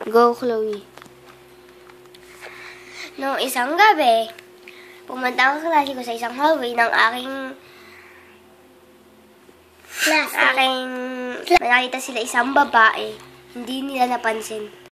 Go, Chloe. Noong isang gabi, pumunta ang klase ko sa isang hallway ng may nakita sila isang babae. Hindi nila napansin.